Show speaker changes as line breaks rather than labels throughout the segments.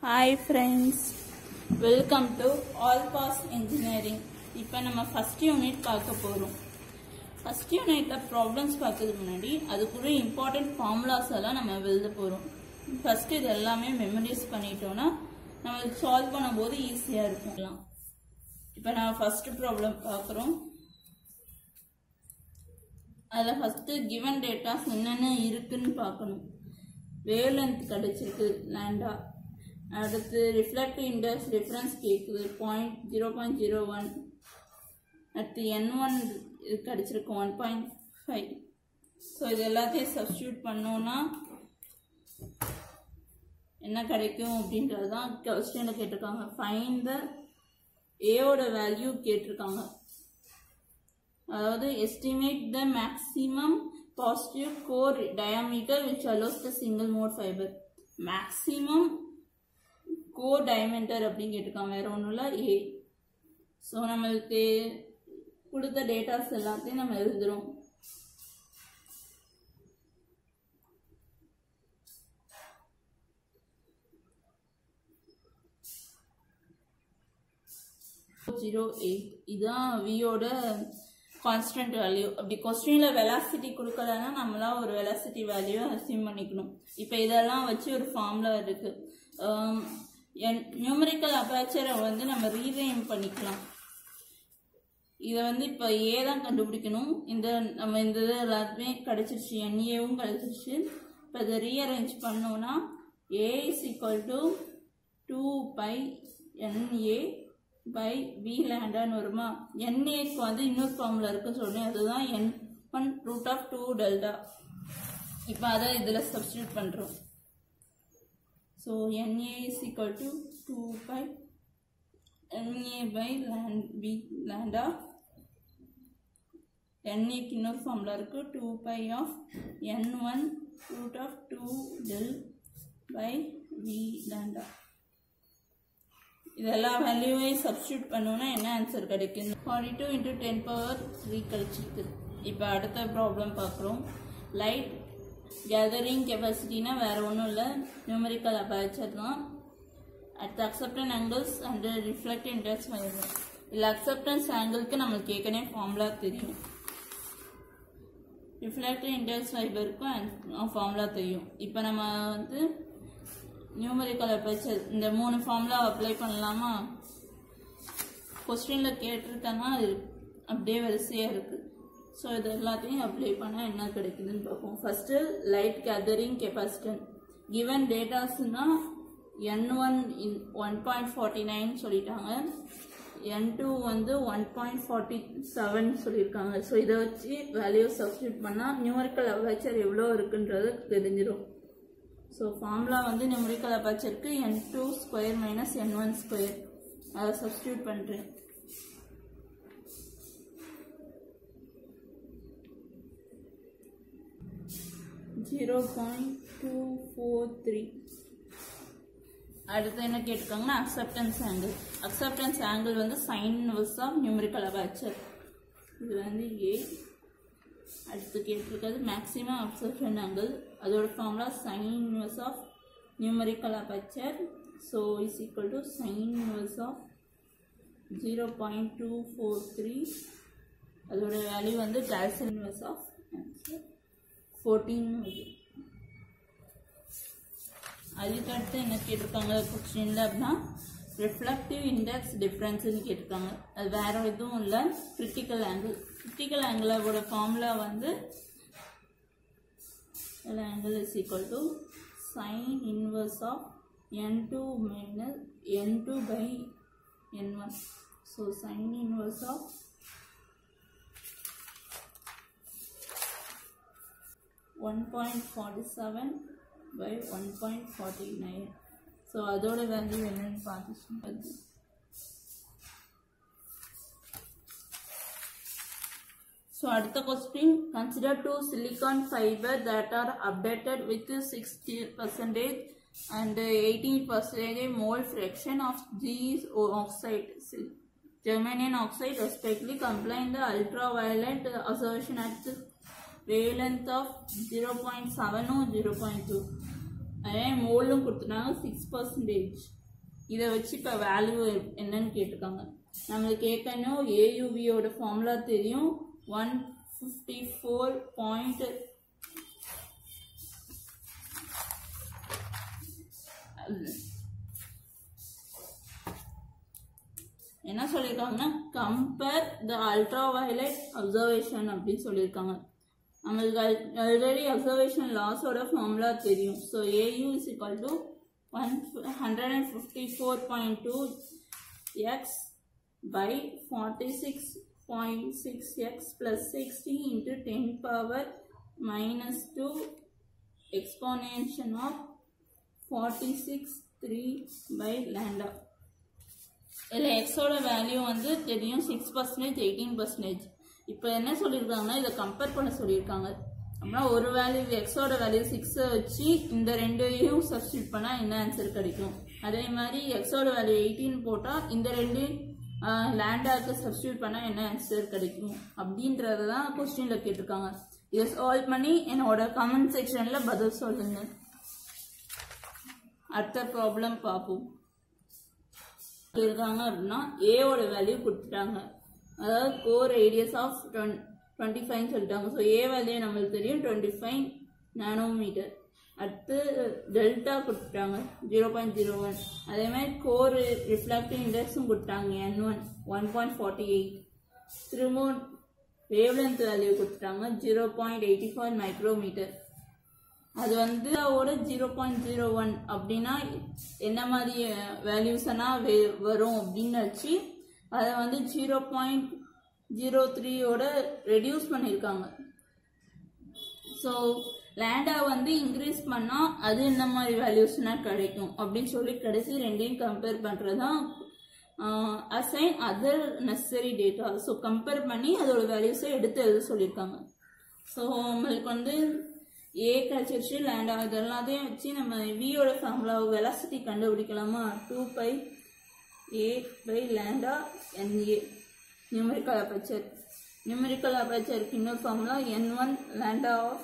Hi friends, welcome to All Pass Engineering. இப்போ நம்ம first unit பார்க்க போறோம். First unitல problems பார்க்கிறதுக்கு முன்னாடி அதுக்குள்ள important formulas எல்லாம் நம்ம எழுத போறோம். First இது எல்லாமே memorize பண்ணிட்டோம்னா நமக்கு solve பண்ணும்போது ஈஸியா இருக்கும். இப்போ நான் first problem பார்க்கறோம். அதுல first given data என்னென்ன இருக்குன்னு பார்க்கணும். wavelength கிடைச்சிருக்கு lambda. அடுத்து refractive index difference கேக்குது 0.01. அடுத்து n1 கிடைச்சிருக்கு 1.5. ஸோ இது எல்லாத்தையும் சப்ஸ்டியூட் பண்ணோம்னா என்ன கிடைக்கும் அப்படின்றது தான் கொஸ்டினில் கேட்டிருக்காங்க. ஃபைண்ட் த ஏயோட வேல்யூ கேட்டிருக்காங்க. அதாவது estimate the maximum positive core diameter which allows the single mode fibre. Maximum core diameter அப்படின்னு கேட்டிருக்காங்க, வேற ஒன்றும் இல்லை ஏ. ஸோ நம்மளுக்கு கொடுத்த டேட்டாஸ் எல்லாத்தையும் நம்ம எழுதுறோம். இதுதான் வியோட கான்ஸ்டன்ட் வேல்யூ. அப்படி கொஸ்டின்ல வெலாசிட்டி கொடுக்கலன்னா நம்மளா ஒரு வெலாசிட்டி வேல்யூ அசியூம் பண்ணிக்கணும். இப்போ இதெல்லாம் வச்சு ஒரு ஃபார்முலா இருக்கு. நியூமரிக்கல் அபேச்சரை வந்து நம்ம ரீநேம் பண்ணிக்கலாம். இதை வந்து இப்போ ஏ தான் கண்டுபிடிக்கணும். நம்ம இந்த இது எல்லாத்துமே கிடைச்சிருச்சு, என்ஏவும் கிடைச்சிருச்சு. இப்போ இதை ரீஅரேஞ்ச் பண்ணோம்னா A is equal to 2πNA by V lambdaன்னு வருமா. NAக்கு வந்து இன்னொரு ஃபார்முலா இருக்குன்னு சொன்னேன், அதுதான் N1 √2 delta. இப்போ அதை இதில் சப்ஸ்டியூட் பண்ணுறோம். So NA is equal to 2πNA by V lambda. NA க்கு இன்னொரு ஃபார்முலா இருக்கு 2π of N1 √2 del by V lambda. இதெல்லாம் வேல்யூவையும் சப்ஸ்டியூட் பண்ணோம்னா என்ன ஆன்சர் கிடைக்கும்? 42 × 10⁻³ கிடைச்சிருக்கு. இப்போ அடுத்த ப்ராப்ளம் பார்க்குறோம். லைட் கேதரிங் கெப்பாசிட்டினா வேற ஒன்றும் இல்லை, நியூமரிக்கல் அபேச்சர் தான். அடுத்த acceptance angles and reflective index fibre. இல்லை அக்செப்டன்ஸ் ஆங்கிளுக்கு நம்மளுக்கு ஏற்கனவே ஃபார்முலா தெரியும், ரிஃப்ளெக்டிவ் இண்டெக்ஸ் ஃபைபருக்கும் ஃபார்முலா தெரியும். இப்போ நம்ம வந்து நியூமரிக்கல் அபேச்சர் இந்த 3 ஃபார்முலா அப்ளை பண்ணலாமா? கொஸ்டினில் கேட்டிருக்கேன்னா அது அப்படியே வரிசையாக இருக்குது. ஸோ இது எல்லாத்தையும் அப்ளை பண்ணால் என்ன கிடைக்குதுன்னு பார்ப்போம். First light gathering capacitance given டேட்டாஸ்னா N1 1.49 சொல்லிட்டாங்க, N2 வந்து 1.47 சொல்லியிருக்காங்க. ஸோ இதை வச்சு வேல்யூ சப்ஸ்டியூட் பண்ணால் நியூமரிக்கல் அபேச்சர் எவ்வளோ இருக்குன்றது தெரிஞ்சிடும். ஸோ ஃபார்முலா வந்து நியூமரிக்கல் அபேச்சருக்கு N2² - N1². அதை சப்ஸ்டியூட் பண்ணுறேன். (0.243). அடுத்து என்ன கேட்டிருக்காங்கன்னா அக்செப்டன்ஸ் ஆங்கிள். அக்செப்டன்ஸ் ஆங்கிள் வந்து sine inverse of numerical aperture. இது வந்து ஏ. அடுத்து கேட்டிருக்கிறது மேக்ஸிமம் அப்சர்ப்ஷன் ஆங்கிள், அதோட formula sine inverse of numerical aperture. So is equal to sine inverse of 0.243. அதோட வேல்யூ வந்து கால்சியம் இன்வர்ஸ் ஆஃப் 14. அதுக்கடுத்து என்ன கேட்டிருக்காங்க கொஸ்டின்ல அப்படின்னா ரிஃப்ளெக்டிவ் இண்டெக்ஸ் டிஃப்ரென்ஸ்ன்னு கேட்டிருக்காங்க. அது வேற எதுவும் இல்லை, கிரிட்டிக்கல் ஆங்கிள். கிரிட்டிக்கல் ஆங்கிளோட ஃபார்முலா வந்து angle is equal to sine inverse of N2 - N2 by N1. So sine inverse of 1.47 by 1.49. So அதோட வேல்யூ என்னன்னு பார்த்து. ஸோ அடுத்த question, consider 2 silicon fiber that are updated with 60% and 18% mole fraction of these oxide, germanium oxide respectively, complying the ultraviolet absorption at wavelength of 0.7 or 0.2. அதே மோலும் கொடுத்துட்டாங்க 6%. இதை வச்சு இப்போ value என்னன்னு கேட்டிருக்காங்க. நம்மளுக்கு ஏற்கனவே ஏயுவியோட ஃபார்முலா தெரியும். 154. என்ன சொல்லியிருக்காங்கன்னா compare the ultra violet observation அப்படின்னு சொல்லியிருக்காங்க. நம்மளுக்கு ஆல்ரெடி அப்சர்வேஷன் லாஸோட ஃபார்முலா தெரியும். So AU is equal to 154.2 x by 46.6x plus 60 into 10 power minus 2 exponential of 46.3 by lambda. இதில் எக்ஸோட வேல்யூ வந்து தெரியும் 6%, 18%. இப்போ என்ன சொல்லியிருக்காங்கன்னா இதை கம்பேர் பண்ண சொல்லியிருக்காங்க. அப்படின்னா ஒரு வேல்யூ எக்ஸோட வேல்யூ 6 வச்சு இந்த ரெண்டையும் சப்ஸ்டியூட் பண்ணால் என்ன ஆன்சர் கிடைக்கும். அதே மாதிரி எக்ஸோட வேல்யூ 18 போட்டால் இந்த ரெண்டு லேண்டாவுக்கு சப்ஸ்டியூட் பண்ணால் என்ன ஆன்சர் கிடைக்கும் அப்படின்றத தான் கொஸ்டினில் கேட்டிருக்காங்க. இதை சால்வ் பண்ணி என்னோட கமெண்ட் செக்ஷனில் பதில் சொல்லுங்க. அடுத்த ப்ராப்ளம் பார்ப்போம். இருக்காங்க அப்படின்னா ஏவோட வேல்யூ கொடுத்துட்டாங்க. அதாவது கோர் ரேடியஸ் ஆஃப் 25 சொல்லிட்டாங்க. ஸோ ஏ வேல்யூ நம்மளுக்கு தெரியும் 25 நானோமீட்டர். அடுத்து டெல்டா கொடுத்துட்டாங்க 0.01. அதே மாதிரி கோர் ரிஃப்ளாக்டிவ் இண்டெக்ஸும் கொடுத்தாங்க N1 1.48. திரும்ப வேவ்லென்த் வேல்யூ கொடுத்துட்டாங்க 0.84 மைக்ரோமீட்டர். அது வந்து 0.01 அப்படின்னா என்ன மாதிரி வேல்யூஸ்னா வரும் அப்படின்னு வச்சு அதை வந்து 0.03 ரெடியூஸ் பண்ணியிருக்காங்க. ஸோ லேண்டா வந்து இன்க்ரீஸ் பண்ணால் அது இந்த மாதிரி வேல்யூஸ்னா கிடைக்கும் அப்படின்னு சொல்லி கடைசி ரெண்டையும் கம்பேர் பண்ணுறது தான் assign other necessary data. So compare பண்ணி அதோட வேல்யூஸை எடுத்து எழுத சொல்லியிருக்காங்க. ஸோ நம்மளுக்கு வந்து ஏ கிடைச்சிருச்சு, லேண்டா இது எல்லாத்தையும் வச்சு நம்ம வியோட ஃபார்முலா வெலாசிட்டி கண்டுபிடிக்கலாமா. 2π a by lambda NA numerical aperture. Numerical அபர்ச்சருக்கு இன்னொரு formula N1 lambda of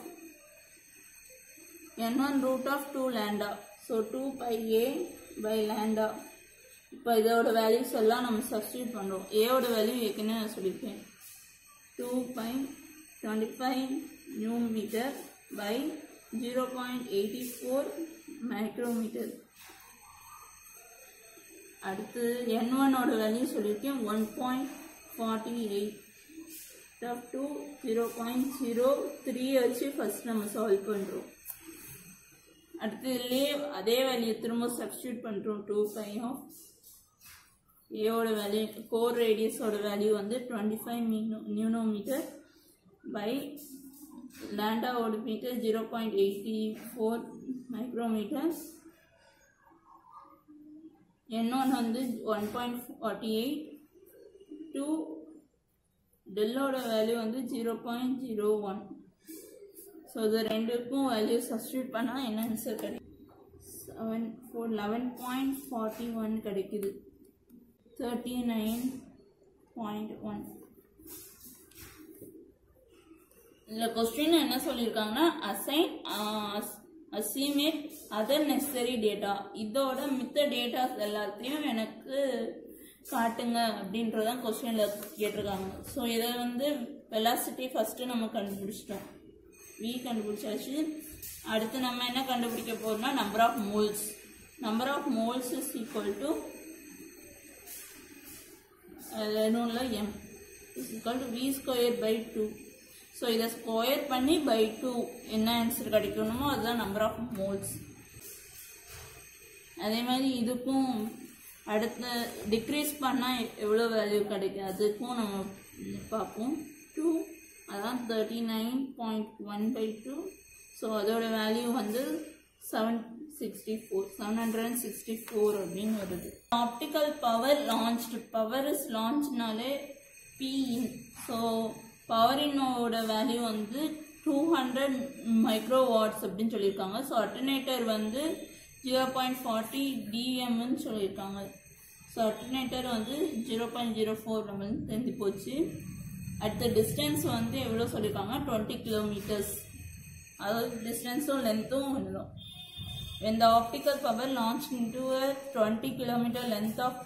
N1 root of 2 lambda. So 2π a by lambda. இப்போ இதோட வேல்யூஸ் எல்லாம் நம்ம சப்ஸ்டியூட் பண்ணுறோம். ஏவோட வேல்யூ ஏற்கனவே நான் சொல்லியிருக்கேன் 2.25 நியூமீட்டர் by 0.84 மைக்ரோமீட்டர். அடுத்து N1 ஓட வேல்யூ சொல்லியிருக்கேன் 1.48 to 0.03 வச்சு ஃபர்ஸ்ட் நம்ம சால்வ் பண்ணுறோம். அடுத்து இதுலேயே அதே வேல்யூ திரும்ப சப்ஸ்டியூட் பண்ணுறோம். 2π ஆஃப் ஏவோட வேல்யூ கோர் ரேடியஸோட வேல்யூ வந்து 25 நியூனோமீட்டர் பை லேண்டாவோட மீட்டர் 0.84 மைக்ரோமீட்டர். N1 வந்து 1.48 to டெல்லோட வேல்யூ வந்து 0.01. ஸோ இது ரெண்டுக்கும் வேல்யூ சப்ஸ்டியூட் பண்ணால் என்ன ஆன்சர் கிடைக்கும். 11.41 கிடைக்குது. 39.1. இந்த கொஸ்டின் என்ன சொல்லியிருக்காங்கன்னா அசைன் அதர் நெசசரி டேட்டா. இதோட மித்த டேட்டாஸ் எல்லாத்தையும் எனக்கு காட்டுங்க அப்படின்றதான் கொஸ்டினில் கேட்டிருக்காங்க. ஸோ இதை வந்து வெலாசிட்டி ஃபஸ்ட்டு நம்ம கண்டுபிடிச்சிட்டோம், வி கண்டுபிடிச்சாச்சு. அடுத்து நம்ம என்ன கண்டுபிடிக்க போகிறோம்னா number of moles. Number of moles is equal to m is equal to v square by 2. So இதை ஸ்கொயர் பண்ணி பை 2 என்ன ஆன்சர் கிடைக்கணுமோ அதுதான் நம்பர் ஆஃப் மோல்ஸ். அதே மாதிரி இதுக்கும் அடுத்த டிக்ரீஸ் பண்ணால் எவ்வளோ வேல்யூ கிடைக்கும் அதுக்கும் நம்ம பார்ப்போம். 2 அதான் 39.1/2. ஸோ அதோட வேல்யூ வந்து 764 அப்படின்னு வருது. Optical power launched. Power is லான்ச்னாலே Pin. ஸோ பவர் இன்னோட வேல்யூ வந்து 200 மைக்ரோ வாட்ஸ் அப்படின்னு சொல்லியிருக்காங்க. ஸோ அல்டர்னேட்டர் வந்து 0.40 dmன்னு சொல்லியிருக்காங்க. ஸோ அல்டர்னேட்டர் வந்து 0.04 நம்ம தெரிஞ்சு போச்சு. அடுத்த டிஸ்டன்ஸ் வந்து எவ்வளோ சொல்லியிருக்காங்க 20 கிலோமீட்டர்ஸ். அதாவது டிஸ்டன்ஸும் லென்த்தும் எழுதும். when the optical power launched into a 20 kilometer length of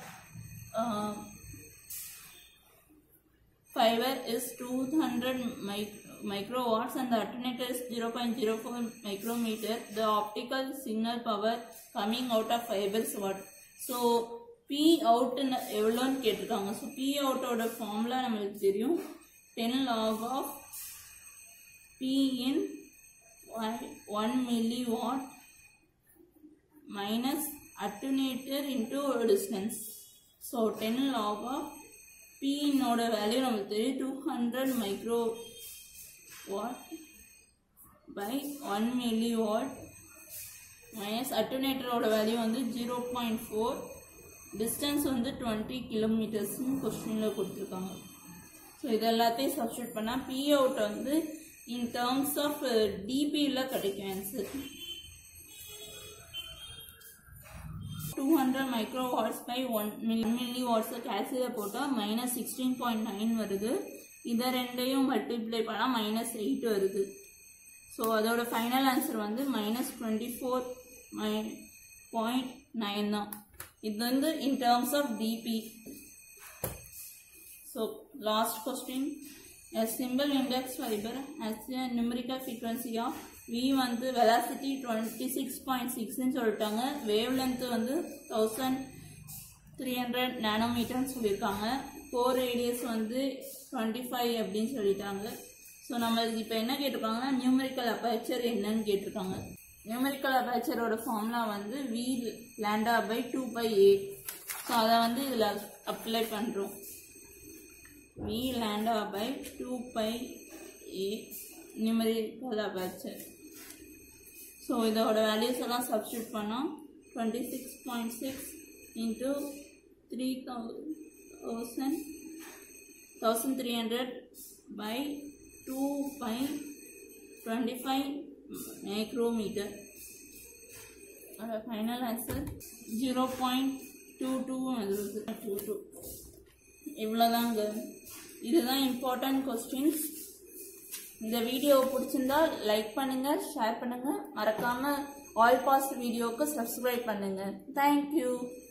fiber is 200 microwatts and the attenuator is 0.04 micrometer, the optical signal power coming out of fiber is what? So P out எவ்வளோன்னு கேட்டிருக்காங்க. So P அவுட்டோட formula நம்மளுக்கு தெரியும், 10 log of P in 1 milliwatt minus attenuator into distance. So 10 log of P naught value நமக்கு தெரியும் 200 microwatt by 1 milliwatt minus attenuator ஓட value வந்து 0.4, distance வந்து 20 kilometers கொஸ்டின்ல கொடுத்துருக்காங்க. ஸோ இது எல்லாத்தையும் சப்ஸ்டியூட் பண்ணால் P அவுட் வந்து இன் டேர்ம்ஸ் ஆஃப் டிபியில் கிடைக்கும் answer. 200 microwatts by 1 milliwatts calculate போட்டால் -16.9 வருது. இதை ரெண்டையும் மல்டிப்ளை பண்ணால் -8 வருது. ஸோ அதோட ஃபைனல் ஆன்சர் வந்து -24.9 தான். இது வந்து in terms of dB. So last question, a simple index fiber has a numerical frequency of V வந்து velocity 26.6 சொல்லிட்டாங்க, வேவ் லென்த் வந்து 1300 நானோமீட்டர்னு சொல்லியிருக்காங்க, கோர் ரேடியஸ் வந்து 25 அப்படின்னு சொல்லிட்டாங்க. ஸோ நம்மளுக்கு இப்போ என்ன கேட்டிருக்காங்கன்னா நியூமெரிக்கல் அபேச்சர் என்னன்னு கேட்டிருக்காங்க. நியூமெரிக்கல் அபேச்சரோட ஃபார்முலா வந்து V lambda by 2πa. So அதை வந்து இதில் அப்ளை பண்ணுறோம். V lambda by 2πa numerical aperture. So இதோட வேல்யூஸ் எல்லாம் சப்ஸ்டியூட் பண்ணோம். 26.6 into 1300 by 2π 25 micrometer. Final answer 0.22. இவ்வளோதாங்க. இதுதான் இம்பார்ட்டன்ட் கொஸ்டின்ஸ். இந்த வீடியோ பிடிச்சிருந்தா லைக் பண்ணுங்க, ஷேர் பண்ணுங்க, மறக்காம ஆல் பாஸ்ட் வீடியோக்கு சப்ஸ்கிரைப் பண்ணுங்க. தேங்க்யூ.